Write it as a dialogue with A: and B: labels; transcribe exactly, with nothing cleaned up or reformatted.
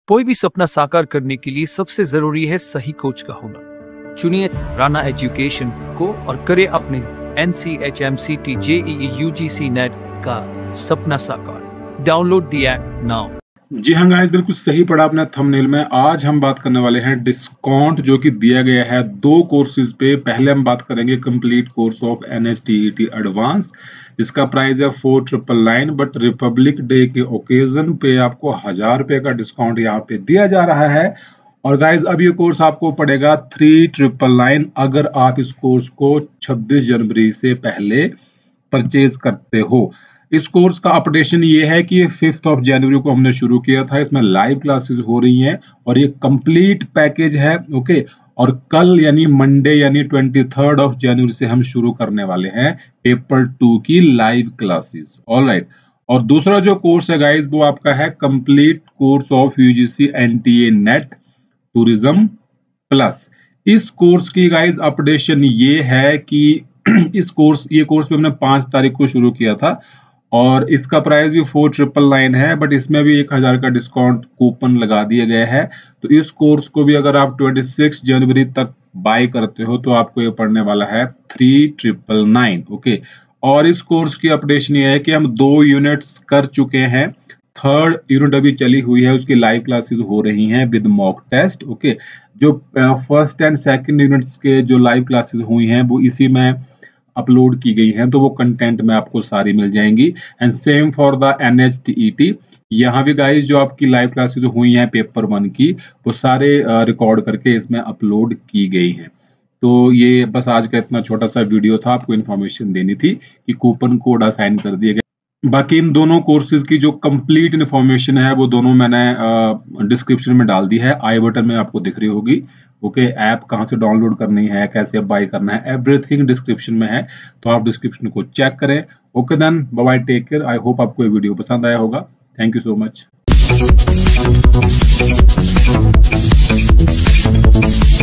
A: कोई भी सपना साकार करने के लिए सबसे जरूरी है सही कोच का होना। चुनिए राना एजुकेशन को और करे अपने N C H M C T J E E U G C NET का सपना साकार। Download the app now.
B: जी हाँ गाइस, बिल्कुल सही पढ़ा आपने थंबनेल में। आज हम बात करने वाले हैं डिस्काउंट जो कि दिया गया है दो कोर्सेज पे। पहले हम बात करेंगे complete course of N S T E T advance, जिसका प्राइस है four triple nine, but Republic Day के ओकेजन पे आपको हजार रुपए का डिस्काउंट यहाँ पे दिया जा रहा है। और गाइज अब ये कोर्स आपको पड़ेगा थ्री ट्रिपल नाइन अगर आप इस कोर्स को छब्बीस जनवरी से पहले परचेज करते हो। इस कोर्स का अपडेशन ये है कि ये फिफ्थ ऑफ जनवरी को हमने शुरू किया था। इसमें लाइव क्लासेस हो रही हैं और ये कंप्लीट पैकेज है। ओके, और कल यानी मंडे यानी ट्वेंटी थर्ड ऑफ जनवरी से हम शुरू करने वाले हैं पेपर टू की लाइव क्लासेस। ऑलराइट, और दूसरा जो कोर्स है गाइज वो आपका है complete course of UGC NTA NET tourism plus. इस कोर्स की गाइज अपडेशन ये है कि इस कोर्स ये कोर्स भी हमने पांच तारीख को शुरू किया था और इसका प्राइस भी फोर ट्रिपल नाइन है, बट इसमें भी एक हजार का डिस्काउंट कूपन लगा दिया गया है। तो इस कोर्स को भी अगर आप ट्वेंटी सिक्स जनवरी तक बाय करते हो तो आपको ये पड़ने वाला है थ्री ट्रिपल नाइन। ओके, और इस कोर्स की अपडेशन ये है कि हम दो यूनिट्स कर चुके हैं, थर्ड यूनिट अभी चली हुई है, उसकी लाइव क्लासेस हो रही हैं विद मॉक टेस्ट। ओके, जो फर्स्ट एंड सेकंड यूनिट्स के जो लाइव क्लासेस हुई हैं वो इसी में अपलोड की गई हैं, तो वो कंटेंट में आपको सारी मिल जाएंगी। And same for the N H T E T, यहाँ भी गाइस जो आपकी लाइव क्लासेस हुई हैं पेपर वन की वो सारे रिकॉर्ड करके इसमें अपलोड की गई हैं। तो ये बस आज का इतना छोटा सा वीडियो था, आपको इन्फॉर्मेशन देनी थी कि कूपन कोड असाइन कर दिए गए। बाकी इन दोनों कोर्सेज की जो कंप्लीट इन्फॉर्मेशन है वो दोनों मैंने डिस्क्रिप्शन में डाल दी है, आई बटन में आपको दिख रही होगी। ओके, ऐप कहाँ से डाउनलोड करनी है, कैसे बाय करना है, एवरीथिंग डिस्क्रिप्शन में है, तो आप डिस्क्रिप्शन को चेक करें। Okay then, bye bye, take care. I hope आपको ये वीडियो पसंद आया होगा। Thank you so much.